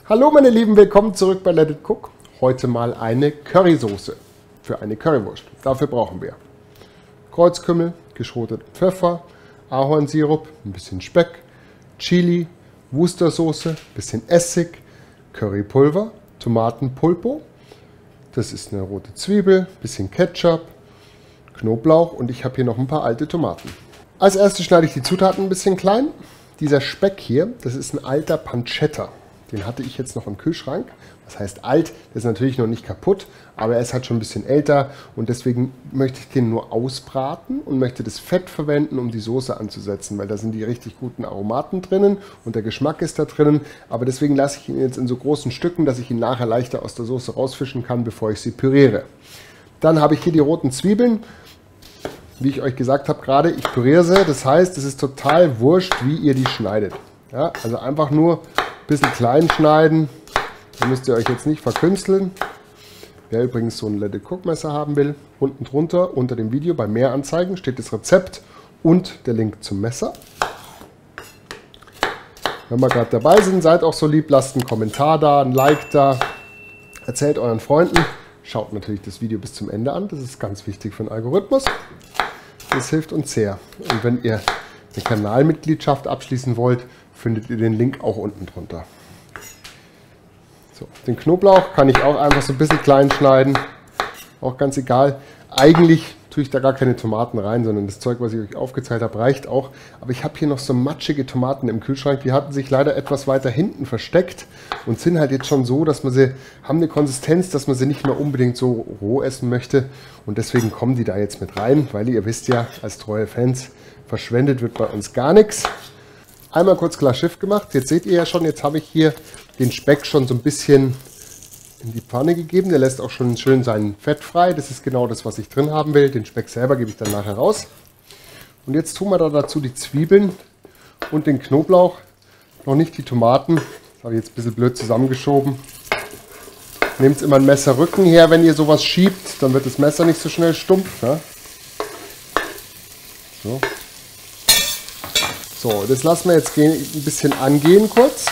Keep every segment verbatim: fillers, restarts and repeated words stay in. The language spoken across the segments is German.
Hallo meine Lieben, willkommen zurück bei Let It Cook. Heute mal eine Currysoße für eine Currywurst. Dafür brauchen wir Kreuzkümmel, geschroteten Pfeffer, Ahornsirup, ein bisschen Speck, Chili, Worcestersoße, ein bisschen Essig, Currypulver, Tomatenpulpo, das ist eine rote Zwiebel, ein bisschen Ketchup, Knoblauch und ich habe hier noch ein paar alte Tomaten. Als erstes schneide ich die Zutaten ein bisschen klein. Dieser Speck hier, das ist ein alter Pancetta. Den hatte ich jetzt noch im Kühlschrank. Das heißt alt, der ist natürlich noch nicht kaputt, aber er ist halt schon ein bisschen älter und deswegen möchte ich den nur ausbraten und möchte das Fett verwenden, um die Soße anzusetzen, weil da sind die richtig guten Aromaten drinnen und der Geschmack ist da drinnen. Aber deswegen lasse ich ihn jetzt in so großen Stücken, dass ich ihn nachher leichter aus der Soße rausfischen kann, bevor ich sie püriere. Dann habe ich hier die roten Zwiebeln. Wie ich euch gesagt habe gerade, ich püriere sie. Das heißt, es ist total wurscht, wie ihr die schneidet. Ja, also einfach nur ein bisschen klein schneiden. Da müsst ihr euch jetzt nicht verkünsteln. Wer übrigens so ein Let It Cook Messer haben will, unten drunter unter dem Video bei mehr Anzeigen steht das Rezept und der Link zum Messer. Wenn wir gerade dabei sind, seid auch so lieb, lasst einen Kommentar da, ein Like da, erzählt euren Freunden. Schaut natürlich das Video bis zum Ende an, das ist ganz wichtig für den Algorithmus. Das hilft uns sehr. Und wenn ihr eine Kanalmitgliedschaft abschließen wollt, findet ihr den Link auch unten drunter. So, den Knoblauch kann ich auch einfach so ein bisschen klein schneiden. Auch ganz egal. Eigentlich tue ich da gar keine Tomaten rein, sondern das Zeug, was ich euch aufgezeigt habe, reicht auch. Aber ich habe hier noch so matschige Tomaten im Kühlschrank. Die hatten sich leider etwas weiter hinten versteckt und sind halt jetzt schon so, dass man sie, haben eine Konsistenz, dass man sie nicht mehr unbedingt so roh essen möchte. Und deswegen kommen die da jetzt mit rein, weil ihr wisst ja, als treue Fans, verschwendet wird bei uns gar nichts. Einmal kurz klar Schiff gemacht. Jetzt seht ihr ja schon, jetzt habe ich hier den Speck schon so ein bisschen in die Pfanne gegeben. Der lässt auch schon schön sein Fett frei. Das ist genau das, was ich drin haben will. Den Speck selber gebe ich dann nachher raus. Und jetzt tun wir da dazu die Zwiebeln und den Knoblauch. Noch nicht die Tomaten. Das habe ich jetzt ein bisschen blöd zusammengeschoben. Nehmt immer ein Messerrücken her, wenn ihr sowas schiebt. Dann wird das Messer nicht so schnell stumpf. Ne? So. So, das lassen wir jetzt ein bisschen angehen kurz.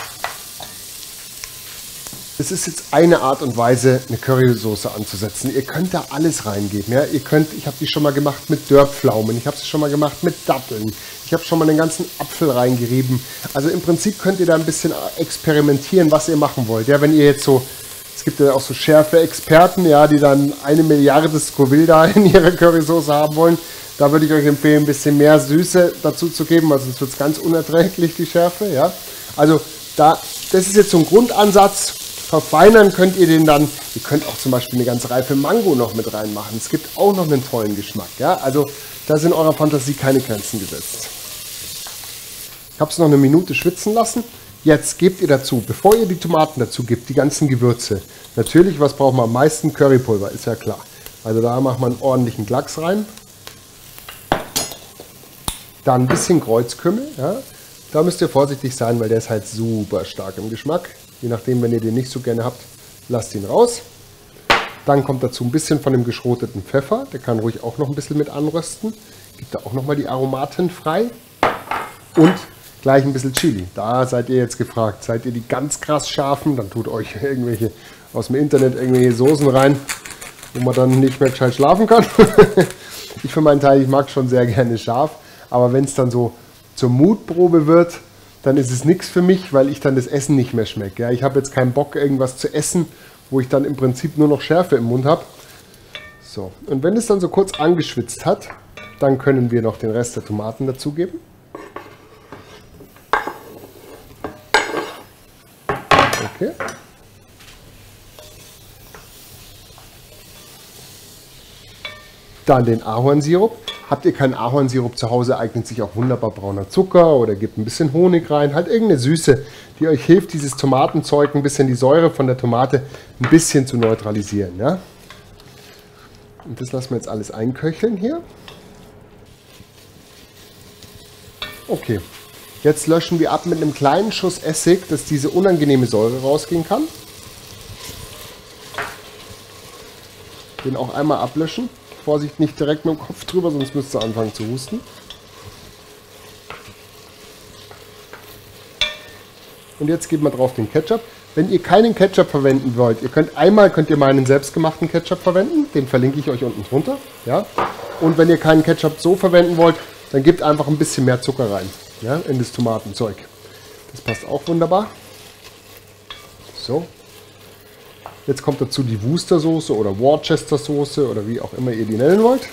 Es ist jetzt eine Art und Weise, eine Currysoße anzusetzen. Ihr könnt da alles reingeben. Ja? Ihr könnt, ich habe die schon mal gemacht mit Dörrpflaumen, ich habe sie schon mal gemacht mit Datteln, ich habe schon mal den ganzen Apfel reingerieben. Also im Prinzip könnt ihr da ein bisschen experimentieren, was ihr machen wollt. Ja, wenn ihr jetzt so, es gibt ja auch so Schärfe-Experten, ja, die dann eine Milliarde Scoville da in ihrer Currysoße haben wollen. Da würde ich euch empfehlen, ein bisschen mehr Süße dazu zu geben, also sonst wird es ganz unerträglich, die Schärfe. Ja? Also da, das ist jetzt so ein Grundansatz. Verfeinern könnt ihr den dann. Ihr könnt auch zum Beispiel eine ganze Reife Mango noch mit reinmachen. Es gibt auch noch einen tollen Geschmack. Ja? Also da sind eurer Fantasie keine Grenzen gesetzt. Ich habe es noch eine Minute schwitzen lassen. Jetzt gebt ihr dazu, bevor ihr die Tomaten dazu gebt, die ganzen Gewürze. Natürlich, was braucht man am meisten? Currypulver, ist ja klar. Also da macht man einen ordentlichen Klacks rein. Dann ein bisschen Kreuzkümmel. Ja. Da müsst ihr vorsichtig sein, weil der ist halt super stark im Geschmack. Je nachdem, wenn ihr den nicht so gerne habt, lasst ihn raus. Dann kommt dazu ein bisschen von dem geschroteten Pfeffer. Der kann ruhig auch noch ein bisschen mit anrösten. Gibt da auch nochmal die Aromaten frei. Und gleich ein bisschen Chili. Da seid ihr jetzt gefragt. Seid ihr die ganz krass scharfen, dann tut euch irgendwelche aus dem Internet irgendwelche Soßen rein, wo man dann nicht mehr gescheit schlafen kann. Ich für meinen Teil, ich mag schon sehr gerne scharf. Aber wenn es dann so zur Mutprobe wird, dann ist es nichts für mich, weil ich dann das Essen nicht mehr schmecke. Ja, ich habe jetzt keinen Bock, irgendwas zu essen, wo ich dann im Prinzip nur noch Schärfe im Mund habe. So, und wenn es dann so kurz angeschwitzt hat, dann können wir noch den Rest der Tomaten dazugeben. Okay. Dann den Ahornsirup. Habt ihr keinen Ahornsirup zu Hause, eignet sich auch wunderbar brauner Zucker oder gebt ein bisschen Honig rein. Halt irgendeine Süße, die euch hilft, dieses Tomatenzeug, ein bisschen die Säure von der Tomate ein bisschen zu neutralisieren. Ja? Und das lassen wir jetzt alles einköcheln hier. Okay, jetzt löschen wir ab mit einem kleinen Schuss Essig, dass diese unangenehme Säure rausgehen kann. Den auch einmal ablöschen. Vorsicht, nicht direkt mit dem Kopf drüber, sonst müsst ihr anfangen zu husten. Und jetzt geben wir drauf den Ketchup. Wenn ihr keinen Ketchup verwenden wollt, ihr könnt einmal könnt ihr meinen selbstgemachten Ketchup verwenden, den verlinke ich euch unten drunter. Ja? Und wenn ihr keinen Ketchup so verwenden wollt, dann gebt einfach ein bisschen mehr Zucker rein, ja, in das Tomatenzeug. Das passt auch wunderbar. So. Jetzt kommt dazu die Worcestersoße oder Worcestersoße oder wie auch immer ihr die nennen wollt.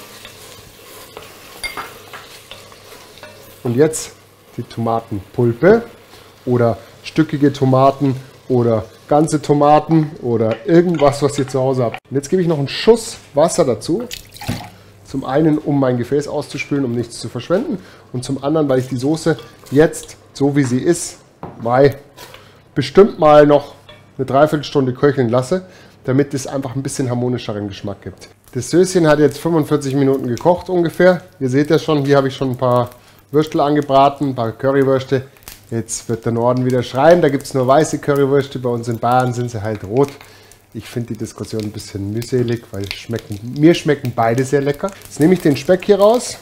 Und jetzt die Tomatenpulpe oder stückige Tomaten oder ganze Tomaten oder irgendwas, was ihr zu Hause habt. Und jetzt gebe ich noch einen Schuss Wasser dazu. Zum einen, um mein Gefäß auszuspülen, um nichts zu verschwenden. Und zum anderen, weil ich die Soße jetzt, so wie sie ist, mal bestimmt mal noch eine Dreiviertelstunde köcheln lasse, damit es einfach ein bisschen harmonischeren Geschmack gibt. Das Söschen hat jetzt fünfundvierzig Minuten gekocht ungefähr. Ihr seht ja schon, hier habe ich schon ein paar Würstel angebraten, ein paar Currywürste. Jetzt wird der Norden wieder schreien, da gibt es nur weiße Currywürste, bei uns in Bayern sind sie halt rot. Ich finde die Diskussion ein bisschen mühselig, weil schmecken, mir schmecken beide sehr lecker. Jetzt nehme ich den Speck hier raus.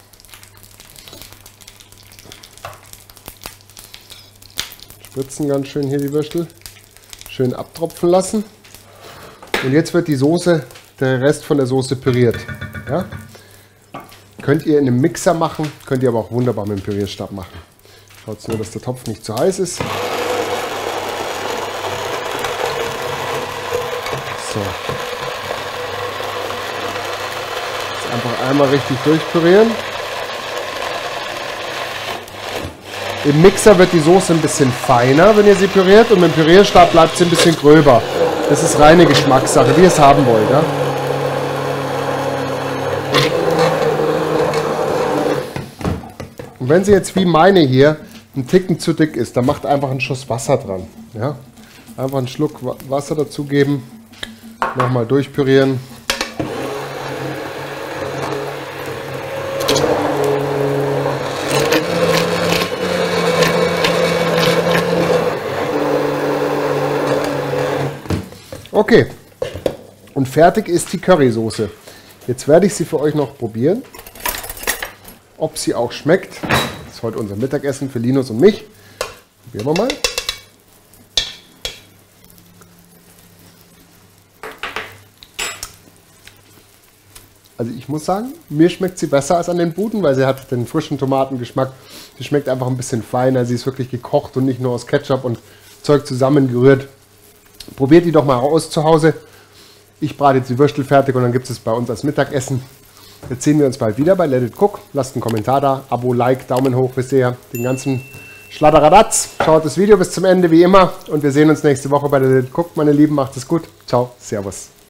Spritzen ganz schön hier die Würstel. Schön abtropfen lassen. Und jetzt wird die Soße, der Rest von der Soße püriert. Ja? Könnt ihr in einem Mixer machen, könnt ihr aber auch wunderbar mit dem Pürierstab machen. Schaut nur, dass der Topf nicht zu heiß ist. So. Jetzt einfach einmal richtig durchpürieren. Im Mixer wird die Soße ein bisschen feiner, wenn ihr sie püriert, und mit dem Pürierstab bleibt sie ein bisschen gröber. Das ist reine Geschmackssache, wie ihr es haben wollt. Ja? Und wenn sie jetzt wie meine hier ein Ticken zu dick ist, dann macht einfach einen Schuss Wasser dran. Ja? Einfach einen Schluck Wasser dazugeben, nochmal durchpürieren. Okay, und fertig ist die Currysoße. Jetzt werde ich sie für euch noch probieren, ob sie auch schmeckt. Das ist heute unser Mittagessen für Linus und mich. Probieren wir mal. Also ich muss sagen, mir schmeckt sie besser als an den Buden, weil sie hat den frischen Tomatengeschmack. Sie schmeckt einfach ein bisschen feiner, sie ist wirklich gekocht und nicht nur aus Ketchup und Zeug zusammengerührt. Probiert die doch mal aus zu Hause. Ich brate jetzt die Würstel fertig und dann gibt es bei uns als Mittagessen. Jetzt sehen wir uns bald wieder bei Let It Cook. Lasst einen Kommentar da, Abo, Like, Daumen hoch, wisst ihr, den ganzen Schladderadatz. Schaut das Video bis zum Ende wie immer und wir sehen uns nächste Woche bei Let It Cook, meine Lieben. Macht es gut. Ciao, Servus.